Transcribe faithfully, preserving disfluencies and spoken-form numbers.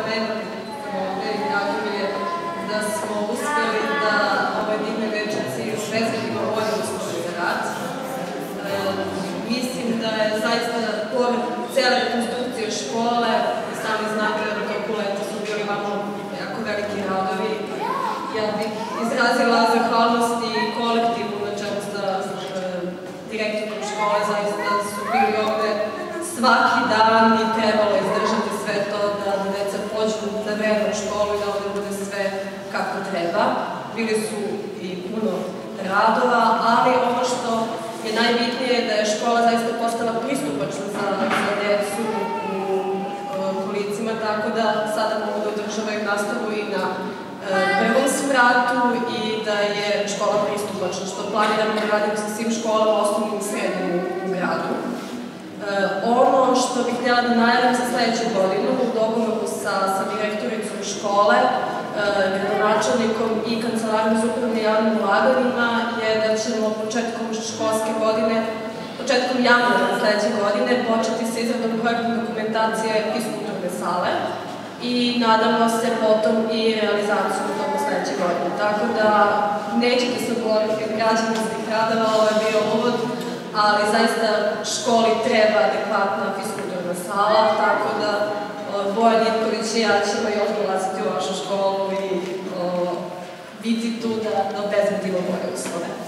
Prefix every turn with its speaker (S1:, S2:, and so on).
S1: predati sam ovde i drago mi je da smo uspeli da ovoj divnoj večerci obezbedimo bolje uslove za rad. Mislim da je zaista pored cele rekonstrukcije škole, sami znate da toku leta su bili malo jako veliki radovi. Ja bih izrazila zahvalnost i kolektivu na čelu sa direktorom škole, zaista su bili ovde svaki dan i trebalo izdržati sve to da deca pođu na vreme u školu i da ovde bude sve kako treba. Bili su i puno radova, ali ono što je najbitnije je da je škola zaista postala pristupačna za decu u kolicima, tako da sada mogu da održavaju nastavu i na prvom spratu i da je škola pristupačna, što planiramo da radimo sa svim školama, osnovnim i srednjim u gradu. Ono što bih htjela da najavim za sledeću godinu u dogovoru sa direktoricom škole, gradonačelnikom i kancelarijom za upravljanje javnim ulaganjima je da ćemo početkom školske godine, početkom januara sledeće godine početi sa izradom projektne dokumentacije fiskulturne sale i nadamo se potom i realizaciju u toku sledeće godine. Tako da nećete se odgovoriti od građevinskih radova, ovo je bio uvod, ali zaista školi treba adekvatna fiskulturna sala, tako da Bojan Ivković i ja ćemo još dolaziti u vašu školu i biti tu da obezbedimo bolje uslove.